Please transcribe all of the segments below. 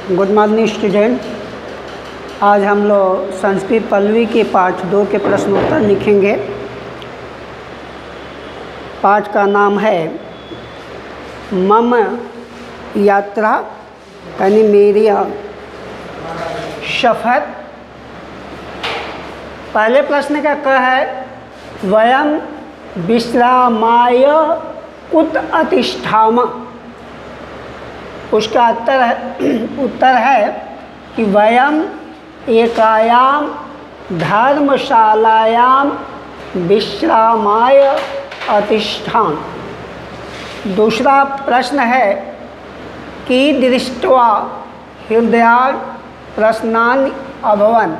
Good morning student. आज हम लोग संस्कृत पल्लवी के पाठ 2 के प्रश्नोत्तर लिखेंगे। पाठ का नाम है मम यात्रा, यानी मेरी सफ़र। पहले प्रश्न का क है वयम विश्रामाय कुत अतिष्ठाम। उसका उत्तर है कि वयम एकायाम धर्मशालायाम विश्रामाय अतिष्ठाम। दूसरा प्रश्न है कि दृष्ट्वा हृदयात् प्रश्नानि अभवन्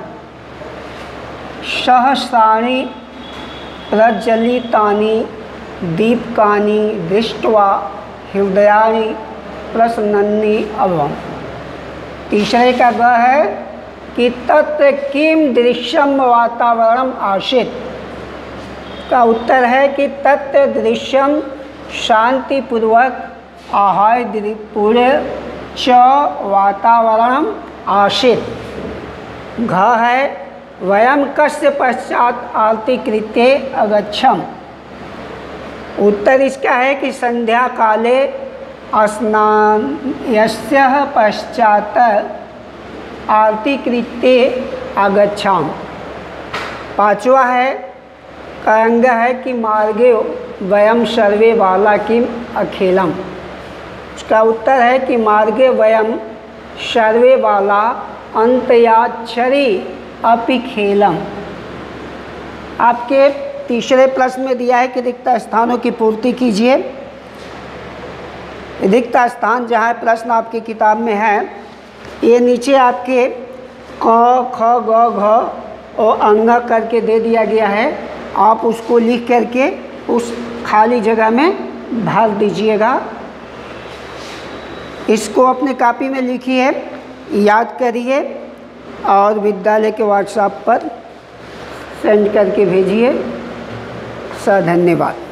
सहस्राणि प्रज्वलितानि दीपकानि दृष्ट्वा हृदयानि प्रसन्नानि अभवन्। तीसरे का ग है कि तत्र किम दृश्यम वातावरणम आसीत्। का उत्तर है कि तत्र दृश्यम शांतिपूर्वक आह्लादपूर्ण च वातावरणम आसीत्। घ है वयम कस्य पश्चात आरती कृत्ये अगच्छम। उत्तर इसका है कि संध्या काले स्नान यस्य पश्चात आरती कृत्ये आगच्छाम। पांचवा है अंग है कि मार्गे वयम सर्वे बाला किम अखेलम। उसका उत्तर है कि मार्गे वयम सर्वे बाला अंतयाक्षरी अपि खेलम। आपके तीसरे प्रश्न में दिया है कि रिक्त स्थानों की पूर्ति कीजिए। रिक्त स्थान जहाँ प्रश्न आपकी किताब में है, ये नीचे आपके क ख ग घ और अंग करके दे दिया गया है। आप उसको लिख करके उस खाली जगह में भर दीजिएगा। इसको अपने कॉपी में लिखिए, याद करिए और विद्यालय के व्हाट्सएप पर सेंड करके भेजिए। धन्यवाद।